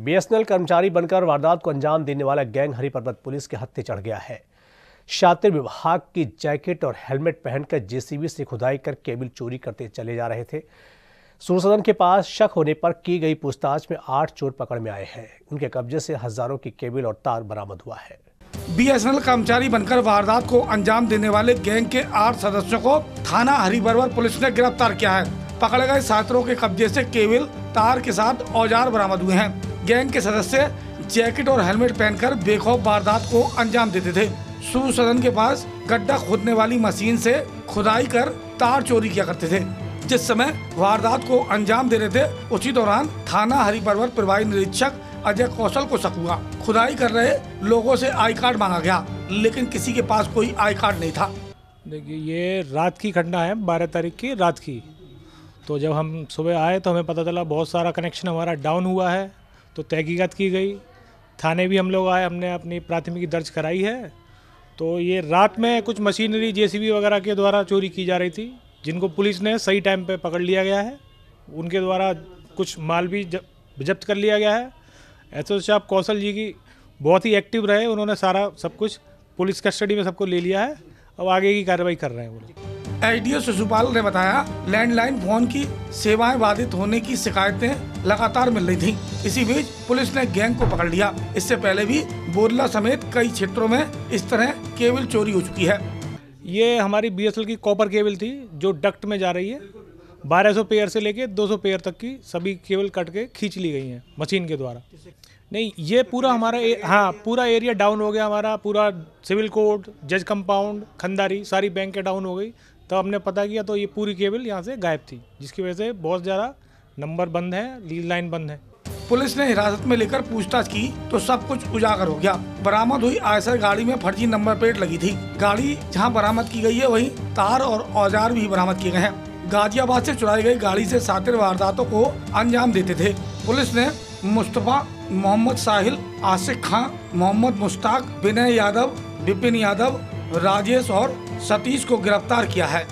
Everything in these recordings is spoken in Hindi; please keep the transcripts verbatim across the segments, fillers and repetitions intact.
बीएसएनएल कर्मचारी बनकर वारदात को अंजाम देने वाला गैंग हरिपर्वत पुलिस के हत्थे चढ़ गया है। शातिर विभाग की जैकेट और हेलमेट पहनकर जेसीबी से खुदाई कर केबल चोरी करते चले जा रहे थे। सूरसदन के पास शक होने पर की गई पूछताछ में आठ चोर पकड़ में आए हैं। उनके कब्जे से हजारों की केबल और तार बरामद हुआ है। बीएसएनएल कर्मचारी बनकर वारदात को अंजाम देने वाले गैंग के आठ सदस्यों को थाना हरिपर्वत पुलिस ने गिरफ्तार किया है। पकड़े गए छात्रों के कब्जे से केबल, तार के साथ औजार बरामद हुए हैं। गैंग के सदस्य जैकेट और हेलमेट पहनकर बेखौफ वारदात को अंजाम देते थे। सूरसदन के पास गड्ढा खोदने वाली मशीन से खुदाई कर तार चोरी किया करते थे। जिस समय वारदात को अंजाम दे रहे थे, उसी दौरान थाना हरिपर्वत प्रभारी निरीक्षक अजय कौशल को शक हुआ। खुदाई कर रहे लोगों से आई कार्ड मांगा गया, लेकिन किसी के पास कोई आई कार्ड नहीं था। देखिए, ये रात की घटना है, बारह तारीख की रात की। तो जब हम सुबह आए तो हमें पता चला बहुत सारा कनेक्शन हमारा डाउन हुआ है। तो तहकीकात की गई, थाने भी हम लोग आए, हमने अपनी प्राथमिकी दर्ज कराई है। तो ये रात में कुछ मशीनरी जेसीबी वगैरह के द्वारा चोरी की जा रही थी, जिनको पुलिस ने सही टाइम पे पकड़ लिया गया है। उनके द्वारा कुछ माल भी जब्त कर लिया गया है। एसओ साहब कौशल जी की बहुत ही एक्टिव रहे, उन्होंने सारा सब कुछ पुलिस कस्टडी में सबको ले लिया है। अब आगे की कार्रवाई कर रहे हैं वो लोग। एसडीओ शिशुपाल ने बताया, लैंडलाइन फोन की सेवाएं बाधित होने की शिकायतें लगातार मिल रही थीं। इसी बीच पुलिस ने गैंग को पकड़ लिया। इससे पहले भी बोरला समेत कई क्षेत्रों में इस तरह केबल चोरी हो चुकी है। ये हमारी बीएसएनएल की कॉपर केबल थी जो डक्ट में जा रही है। बारह सौ पेयर से लेके दो सौ पेयर तक की सभी केबल कट के खींच ली गई हैं मशीन के द्वारा। नहीं, ये पूरा हमारा ए, हाँ पूरा एरिया डाउन हो गया। हमारा पूरा सिविल कोर्ट, जज कंपाउंड, खंडारी, सारी बैंकें डाउन हो गई। तो हमने पता किया तो ये पूरी केबल यहाँ से गायब थी, जिसकी वजह से बहुत ज़्यादा नंबर बंद है, लीड लाइन बंद है। पुलिस ने हिरासत में लेकर पूछताछ की तो सब कुछ उजागर हो गया। बरामद हुई आयसर गाड़ी में फर्जी नंबर प्लेट लगी थी। गाड़ी जहां बरामद की गई है, वहीं तार और औजार भी बरामद किए गए हैं। गाजियाबाद से चुराई गई गाड़ी से शातिर वारदातों को अंजाम देते थे। पुलिस ने मुस्तफा, मोहम्मद साहिल, आसिफ खां, मोहम्मद मुश्ताक, विनय यादव, विपिन यादव, राजेश और सतीश को गिरफ्तार किया है।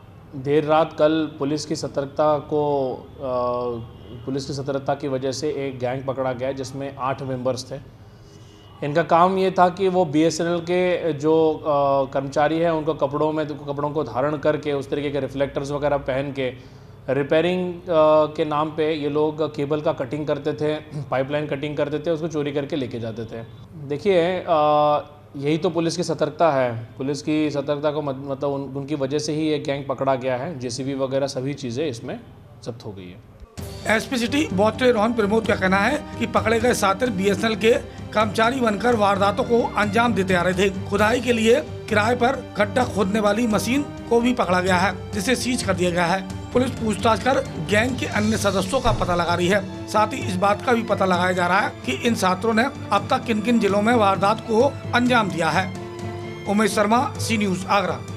देर रात कल पुलिस की सतर्कता को आ, पुलिस की सतर्कता की वजह से एक गैंग पकड़ा गया, जिसमें आठ मेंबर्स थे। इनका काम ये था कि वो बीएसएनएल के जो कर्मचारी हैं, उनको कपड़ों में कपड़ों को धारण करके उस तरीके के रिफ्लेक्टर्स वगैरह पहन के रिपेयरिंग के नाम पे ये लोग केबल का कटिंग करते थे, पाइपलाइन कटिंग करते थे, उसको चोरी करके लेके जाते थे। देखिए, यही तो पुलिस की सतर्कता है। पुलिस की सतर्कता को मतलब उन, उनकी वजह से ही ये गैंग पकड़ा गया है। जेसीबी वगैरह सभी चीज़ें इसमें जब्त हो गई है। एसपी सिटी बॉट्रे रोहन प्रमोद का कहना है कि पकड़े गए शातिर बीएसएनएल के कर्मचारी बनकर वारदातों को अंजाम देते आ रहे थे। खुदाई के लिए किराए पर गड्ढा खोदने वाली मशीन को भी पकड़ा गया है, जिसे सीज कर दिया गया है। पुलिस पूछताछ कर गैंग के अन्य सदस्यों का पता लगा रही है। साथ ही इस बात का भी पता लगाया जा रहा है कि इन छात्रों ने अब तक किन किन जिलों में वारदात को अंजाम दिया है। Umesh Sharma, C news, Agra.